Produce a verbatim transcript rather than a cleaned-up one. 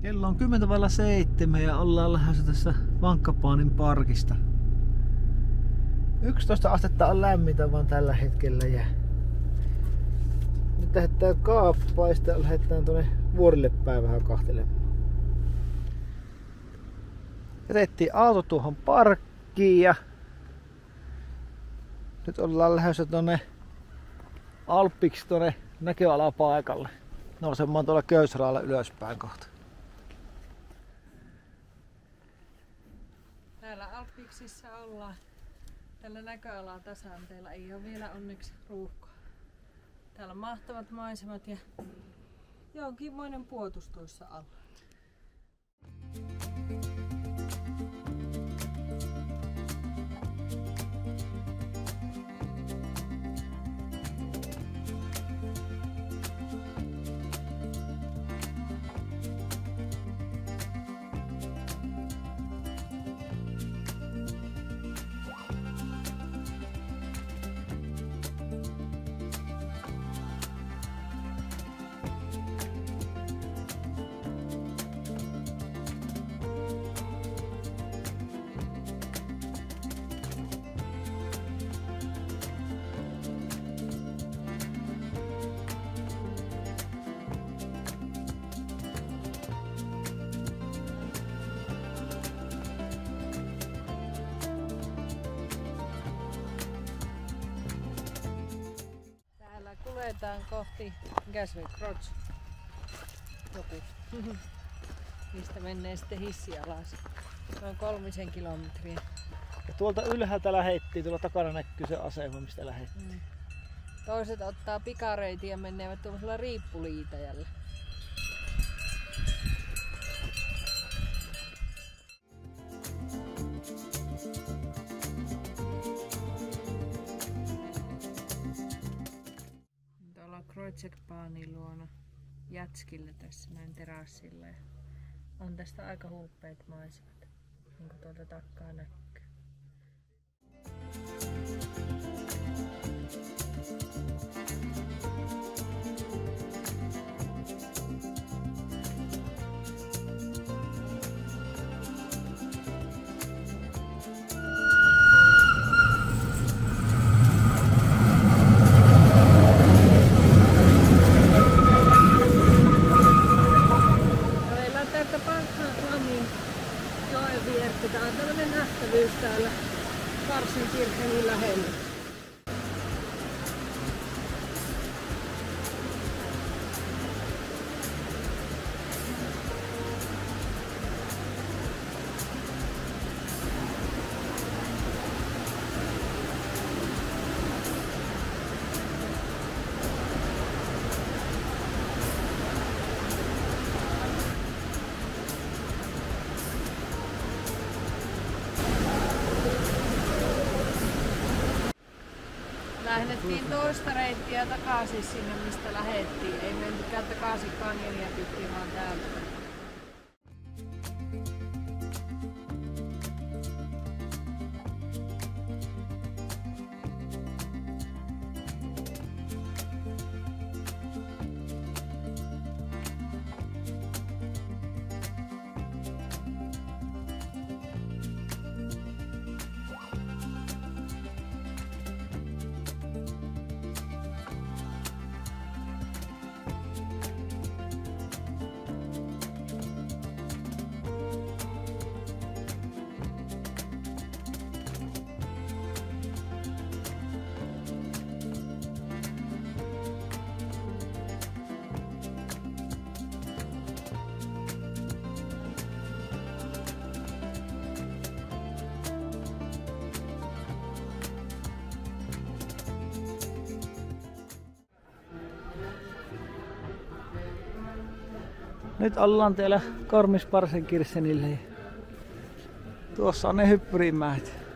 Kello on kymmentä vailla seitsemän ja ollaan lähdössä tässä Vankkapaanin parkista. yksitoista astetta on lämmintä vaan tällä hetkellä ja nyt lähdetään kaappaan ja sitten lähdetään tuonne vuorille päin vähän kahtelemaan. Jätettiin auto tuohon parkkiin ja nyt ollaan lähdössä tuonne Alppiksi tuonne näköalapaikalle. Nousemaan tuolla Köysiraalla ylöspäin kohta. Täällä Alppiksissa ollaan. Tällä näköalaa tasanteella ei ole vielä onneksi ruuhkaa. Täällä on mahtavat maisemat ja jonkinmoinen puotus tuossa alla. Kuljetaan kohti, mikä se oli, Krots? Joku. Mistä menee sitten hissi alas. Noin kolmisen kilometriä. Ja tuolta ylhäältä lähettiin, tuolla takana näkyy se asema, mistä lähettiin. Mm. Toiset ottaa pikareitin ja menevät tuollaisella riippuliitäjällä. Kroitsekpaanin luona jätskillä tässä näin terassilla ja on tästä aika huuppeet maisemat, niin kuin tuolta takkaa näkyy. Tää on tällainen nähtävyys täällä Karsenkirchenin lähellä. Lähdettiin toista reittiä takaisin sinne, mistä lähdettiin. Ei mentykään takaisin kanjonia pitkin, vaan täältä. Nyt ollaan täällä Garmisch-Partenkirchenillä. Tuossa on ne hyppyrimäet.